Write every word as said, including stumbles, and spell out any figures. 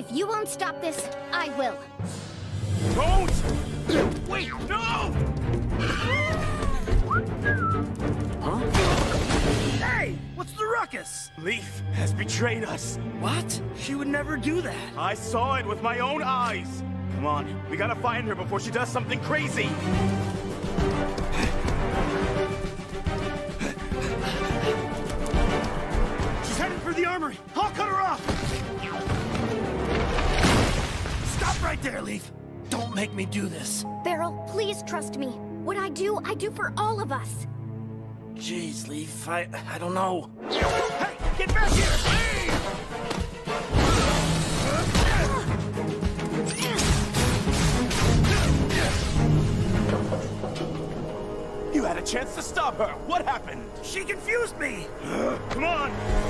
If you won't stop this, I will. Don't! Wait, no! Huh? Hey! What's the ruckus? Leaf has betrayed us. What? She would never do that. I saw it with my own eyes. Come on, we gotta find her before she does something crazy. She's headed for the armory. I'll cut her off. Stop right there, Leaf. Don't make me do this. Beryl, please trust me. What I do, I do for all of us. Jeez, Leaf, I, I don't know. Hey, get back here! Hey! You had a chance to stop her. What happened? She confused me! Come on!